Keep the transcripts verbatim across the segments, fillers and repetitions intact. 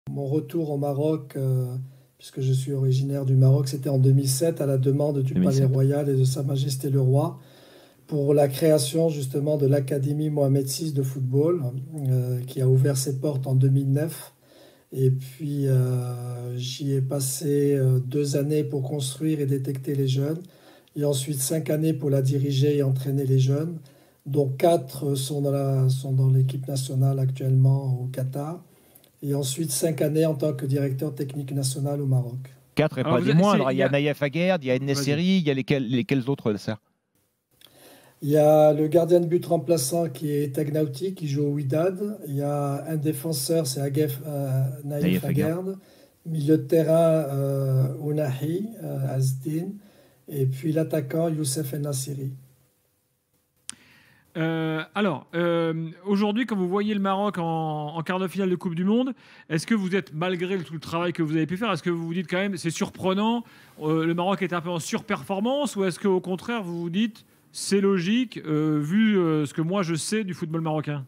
Mon retour au Maroc, euh, puisque je suis originaire du Maroc, c'était en deux mille sept à la demande du Palais deux mille sept. Royal et de Sa Majesté le Roi pour la création justement de l'Académie Mohamed six de football, euh, qui a ouvert ses portes en deux mille neuf. Et puis euh, j'y ai passé euh, deux années pour construire et détecter les jeunes, et ensuite cinq années pour la diriger et entraîner les jeunes, dont quatre sont dans la, sont dans l'équipe nationale actuellement au Qatar, et ensuite cinq années en tant que directeur technique national au Maroc. Quatre et Alors, pas vous des avez- c'est- moindres. Il il y y a a... Naïef Aguerd, il y a Vas-y. Nesseri, il y a lesquels, lesquels autres, ça? Il y a le gardien de but remplaçant qui est Tagnauti, qui joue au Wydad. Il y a un défenseur, c'est Agef, euh, Naïf Naïef Aguerd. Aguerd. Milieu de terrain, euh, Ounahi, euh, Azdin. Et puis l'attaquant, Youssef El-Nassiri. Euh, alors, euh, aujourd'hui, quand vous voyez le Maroc en, en quart de finale de Coupe du Monde, est-ce que vous êtes, malgré tout le travail que vous avez pu faire, est-ce que vous vous dites quand même, c'est surprenant, euh, le Maroc est un peu en surperformance, ou est-ce qu'au contraire, vous vous dites, c'est logique, euh, vu euh, ce que moi je sais du football marocain?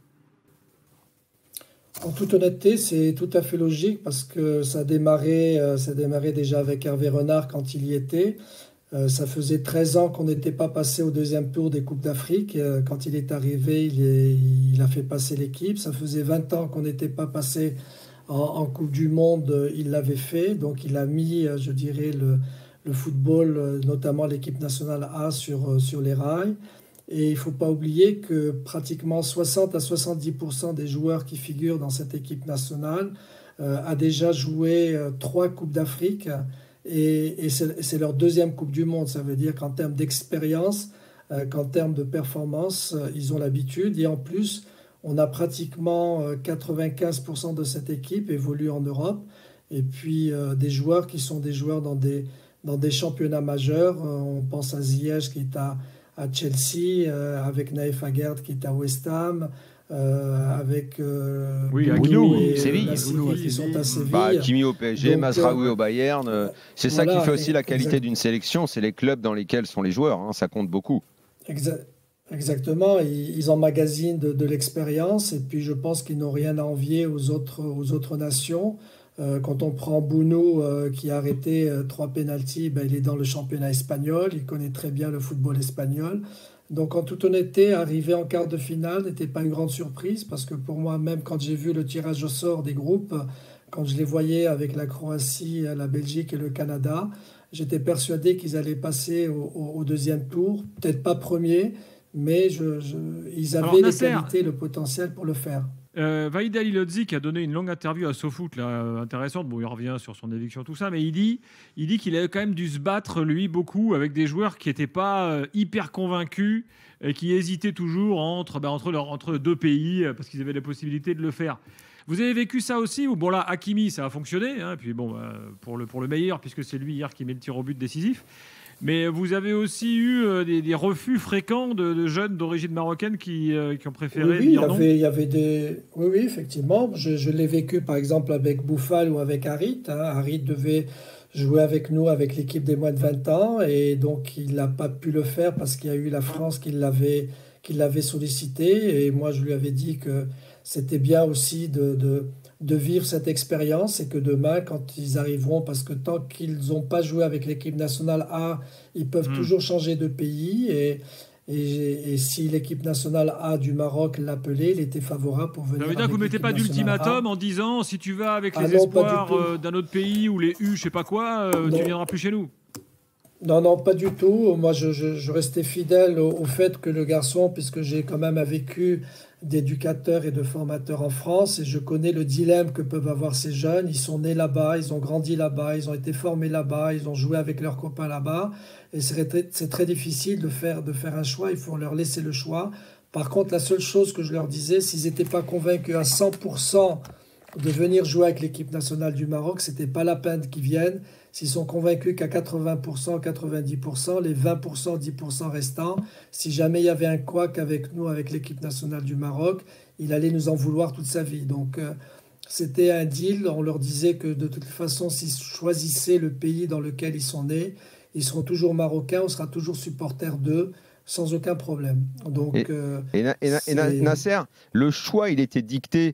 En toute honnêteté, c'est tout à fait logique parce que ça a démarré, euh, ça a démarré déjà avec Hervé Renard quand il y était. Euh, ça faisait treize ans qu'on n'était pas passé au deuxième tour des Coupes d'Afrique. Euh, quand il est arrivé, il, est- il a fait passer l'équipe. Ça faisait vingt ans qu'on n'était pas passé en, en Coupe du Monde. Euh, Il l'avait fait. Donc il a mis, euh, je dirais, le, le football, euh, notamment l'équipe nationale A, sur, euh, sur les rails. Et il ne faut pas oublier que pratiquement soixante à soixante-dix pour cent des joueurs qui figurent dans cette équipe nationale euh, a déjà joué euh, trois Coupes d'Afrique, et, et c'est c'est leur deuxième Coupe du Monde. Ça veut dire qu'en termes d'expérience, euh, qu'en termes de performance, euh, ils ont l'habitude. Et en plus, on a pratiquement euh, quatre-vingt-quinze pour cent de cette équipe évolue en Europe. Et puis euh, des joueurs qui sont des joueurs dans des, dans des championnats majeurs. Euh, on pense à Ziyech qui est à, à Chelsea, euh, avec Naïf Aguerd qui est à West Ham, euh, avec euh, Oui, Bounou Bounou, Hakimi, et euh, Séville. Bounou à Nassiri qui sont à Séville. Hmm. Bah, Séville. Kimi au P S G, Donc Mazraoui euh, au Bayern. euh, C'est ça qui fait voilà, aussi la qualité exact. d'une sélection, c'est les clubs dans lesquels sont les joueurs, hein, ça compte beaucoup. Exa- Exactement, ils, ils emmagasinent de, de l'expérience, et puis je pense qu'ils n'ont rien à envier aux autres, aux autres nations. Euh, quand on prend Bounou, euh, qui a arrêté euh, trois pénaltys, ben, il est dans le championnat espagnol, il connaît très bien le football espagnol. Donc en toute honnêteté, arriver en quart de finale n'était pas une grande surprise, parce que pour moi, même quand j'ai vu le tirage au sort des groupes, quand je les voyais avec la Croatie, la Belgique et le Canada, j'étais persuadé qu'ils allaient passer au, au- au deuxième tour, peut-être pas premier, mais je, je- ils Alors, avaient les Nasser, qualités, le potentiel pour le faire. Euh, Vaïd Halilhodzi qui a donné une longue interview à SoFoot, là, euh, intéressante. Bon, il revient sur son éviction, tout ça, mais il dit, il dit qu'il a quand même dû se battre, lui, beaucoup, avec des joueurs qui n'étaient pas euh, hyper convaincus et qui hésitaient toujours entre, bah, entre, leur- entre deux pays euh, parce qu'ils avaient la possibilité de le faire. Vous avez vécu ça aussi? Ou bon, là, Hakimi, ça a fonctionné, hein, puis bon, bah, pour, le, pour le meilleur, puisque c'est lui hier qui met le tir au but décisif. Mais vous avez aussi eu euh, des, des refus fréquents de, de jeunes d'origine marocaine qui, euh, qui ont Oui, préféré oui, il y dire non. avait, il y avait des... Oui, oui, effectivement. Je, je l'ai vécu par exemple avec Bouffal ou avec Harit, hein. Harit devait jouer avec nous, avec l'équipe des moins de vingt ans, et donc il n'a pas pu le faire parce qu'il y a eu la France qui l'avait qui l'avait sollicité. Et moi, je lui avais dit que c'était bien aussi de, de, de vivre cette expérience, et que demain, quand ils arriveront, parce que tant qu'ils n'ont pas joué avec l'équipe nationale A, ils peuvent Hmm. toujours changer de pays. Et et, et si l'équipe nationale A du Maroc l'appelait, il était favorable pour Ça veut venir dire que vous avec ne mettez l'équipe pas nationale d'ultimatum A. en disant si tu vas avec Ah les non, pas du espoirs tout. euh, d'un autre pays ou les U, je sais pas quoi, euh, tu Non, viendras plus chez nous. non, non, pas du tout. Moi, je, je- je restais fidèle au, au fait que le garçon, puisque j'ai quand même un vécu d'éducateur et de formateur en France, et je connais le dilemme que peuvent avoir ces jeunes. Ils sont nés là-bas, ils ont grandi là-bas, ils ont été formés là-bas, ils ont joué avec leurs copains là-bas. Et c'est très, c'est très difficile de faire, de faire un choix. Il faut leur laisser le choix. Par contre, la seule chose que je leur disais, s'ils n'étaient pas convaincus à cent pour cent de venir jouer avec l'équipe nationale du Maroc, c'était pas la peine qu'ils viennent. S'ils sont convaincus qu'à quatre-vingts pour cent, quatre-vingt-dix pour cent, les vingt pour cent, dix pour cent restants, si jamais il y avait un couac avec nous, avec l'équipe nationale du Maroc, il allait nous en vouloir toute sa vie. Donc euh, c'était un deal. On leur disait que de toute façon, s'ils choisissaient le pays dans lequel ils sont nés, ils seront toujours marocains, on sera toujours supporters d'eux, sans aucun problème. Et, Donc euh, et, Na- et Na- et Na- c'est... Nasser, le choix, il était dicté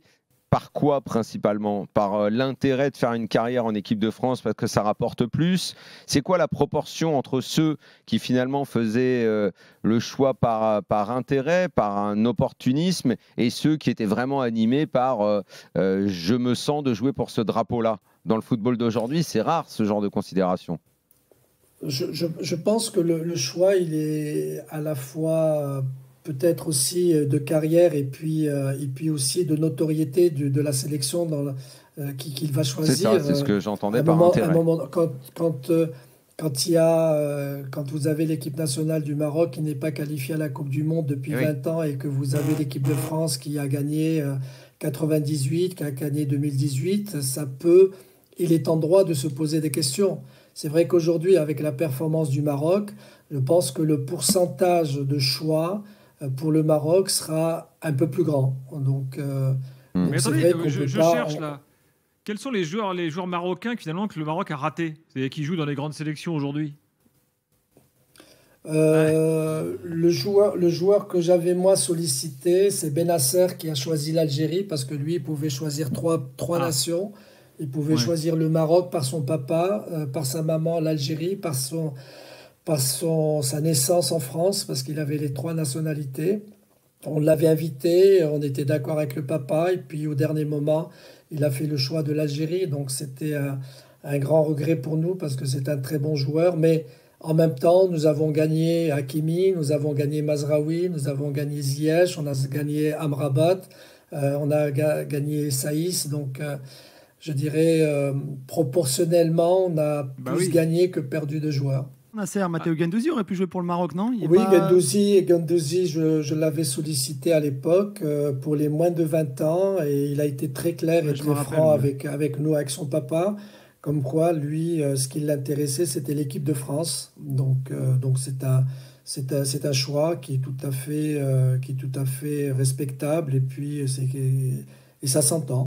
par quoi principalement? Par euh, l'intérêt de faire une carrière en équipe de France parce que ça rapporte plus? C'est quoi la proportion entre ceux qui finalement faisaient euh, le choix par, par intérêt, par un opportunisme, et ceux qui étaient vraiment animés par euh, euh, je me sens de jouer pour ce drapeau-là? Dans le football d'aujourd'hui, c'est rare ce genre de considération. Je, je- je pense que le, le choix, il est à la fois euh, peut-être aussi euh, de carrière et puis, euh, et puis aussi de notoriété du- de la sélection dans la- euh, qui- qu'il va C'est choisir. ça, c'est ce Euh, que à j'entendais un par moment, à un intérêt. moment quand, quand, euh, quand il y a, euh, quand vous avez l'équipe nationale du Maroc qui n'est pas qualifiée à la Coupe du Monde depuis Eh oui. vingt ans et que vous avez l'équipe de France qui a gagné euh, quatre-vingt-dix-huit, qui a gagné deux mille dix-huit, ça peut, il est en droit de se poser des questions. C'est vrai qu'aujourd'hui, avec la performance du Maroc, je pense que le pourcentage de choix euh, pour le Maroc sera un peu plus grand. Donc, euh, Hmm. donc Mais c'est attendez, vrai euh, qu'on je, peut je pas. cherche on- là. Quels sont les joueurs, les joueurs marocains que, finalement que le Maroc a raté, c'est qui jouent dans les grandes sélections aujourd'hui? Ouais. Euh, le joueur, le joueur que j'avais moi sollicité, c'est Benasser qui a choisi l'Algérie parce que lui, il pouvait choisir trois, trois Ah, nations. Il pouvait ouais. choisir le Maroc par son papa, euh, par sa maman, l'Algérie, par son, par son, sa naissance en France, parce qu'il avait les trois nationalités. On l'avait invité, on était d'accord avec le papa, et puis au dernier moment, il a fait le choix de l'Algérie. Donc c'était un, un grand regret pour nous, parce que c'est un très bon joueur. Mais en même temps, nous avons gagné Hakimi, nous avons gagné Mazraoui, nous avons gagné Ziyech, on a gagné Amrabat, euh, on a ga- gagné Saïs. Donc euh, je dirais, euh, proportionnellement, on a Bah plus oui. gagné que perdu de joueurs. Nasser, Ah, Matteo Guendouzi aurait pu jouer pour le Maroc, non? Il est Oui, pas. Guendouzi, Guendouzi, je, je l'avais sollicité à l'époque euh, pour les moins de vingt ans et il a été très clair Ouais, et je me très rappelle, franc ouais. avec, avec nous, avec son papa, comme quoi lui, euh, ce qui l'intéressait, c'était l'équipe de France. Donc, euh, donc c'est un, c'est un, c'est un choix qui est tout à fait, euh, qui est tout à fait respectable et puis c'est, et ça s'entend.